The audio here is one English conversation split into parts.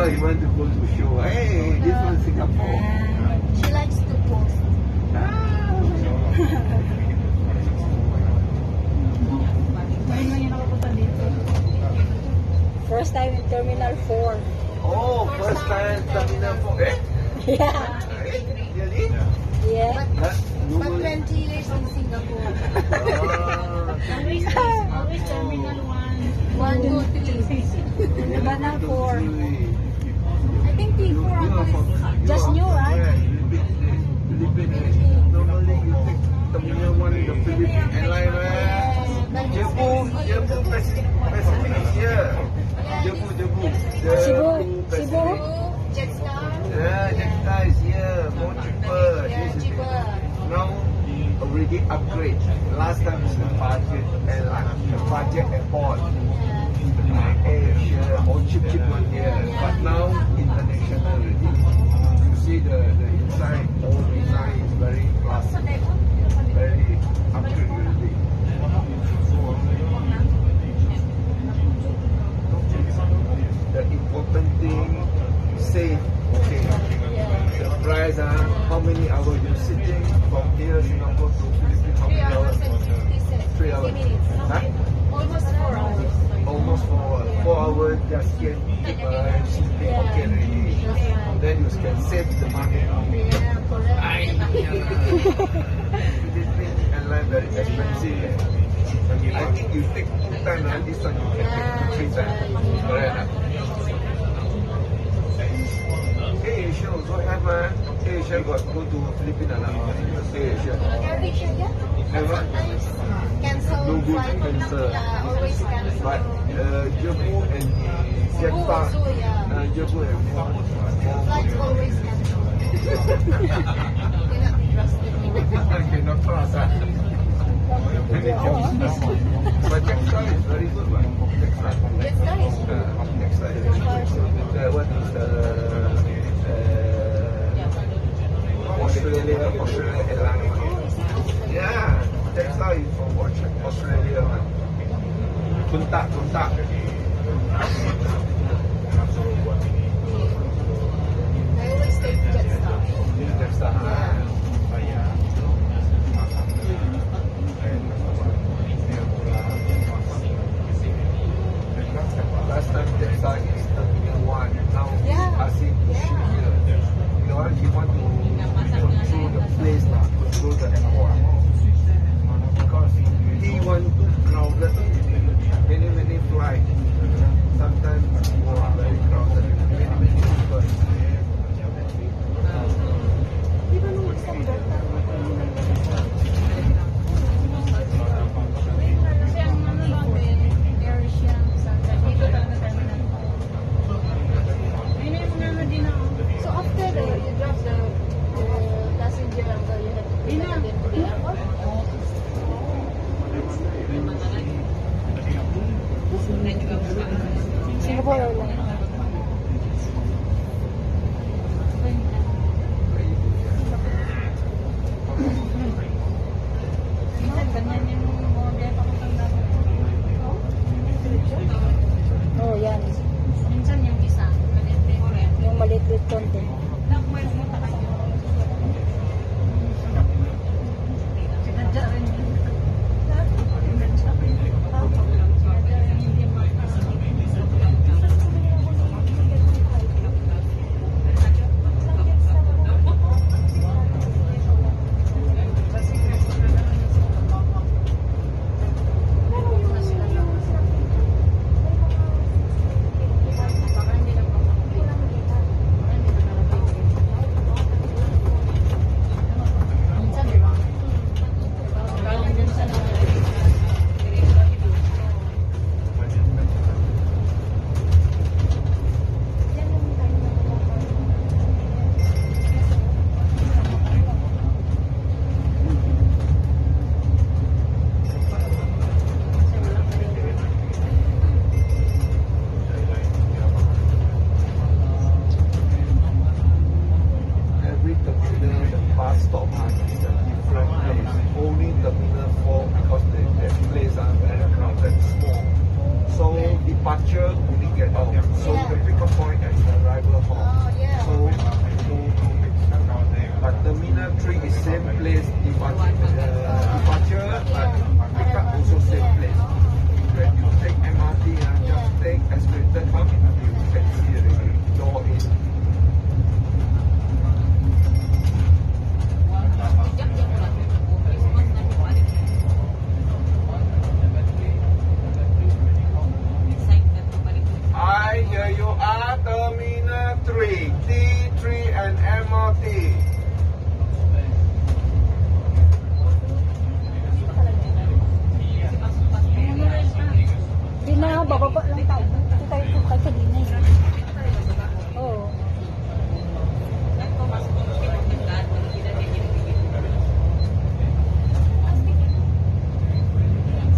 he wants to go to show. Hey, this one Singapore. She likes to post. First time in Terminal 4. Oh, first time Terminal 4. Eh? Yeah. Really? Yeah. But 20 years in Singapore. Always Terminal 1. 1, 2, 3. But now 4. I think T4 Just new, right? Philippines. Normally you take Terminal 1 in the Philippine airline, right? Jebu Pacific is here. Jebu. Cebu. Jetstar. Yeah, Jetstar is here. More cheaper. Yeah, cheaper. Now already upgrade. Last time was the budget airline, the budget airport. Asia, all cheap one here. But now international already. You see the inside, all design is very classic, very upgrade already. The important thing, safe. Okay. The price, how many hours you sitting from here, Singapore to Philippines? How 3 many hours hours? and 3 hours. minutes. Huh? Almost 4 hours. Almost 4 hours. Just get sleeping okay already. Then you can save the money. Yeah, correct. Philippines airline very expensive. I think you take 2 times, this one you can take 3 times. Correct. Asia also have Asia got go to Philippines Asia. AirAsia, yeah. Have what? Cancel No good flight. cancel. Yeah, always cancel. But Jebu and Jetstar, Also, yeah. Jebu and Flights always cancel. Cannot be trusted. cannot cross. But Jetstar is very good one. Jetstar. Jetstar is good. Jetstar is good. What is Australia airline? Yeah, Jetstar is from Australia one. Tuntak. I always take Jetstar. Jetstar. Last time Jetstar is Terminal 1. Now Asim is here. You know, he want to control the place now, control the airport. Because he want to crowded many flights. Sometimes very crowded. Many people. So after you drop the passenger, you have to bring them to the airport? Singapore Airlines. Oh, yan. Minsan yung isa, Yung maliit konti. departure only get out. So the pickup point and the arrival place departure, but pick up also same place. When you take MRT, just take escalator come in, you can see already door in. Hi, here you are, Terminal 3, T3 and MRT. Di na, bababa lang tayo. Ito tayo po kahit kanina eh. Oo.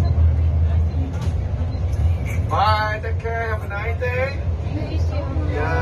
Bye, take care, have a nice day. Yeah.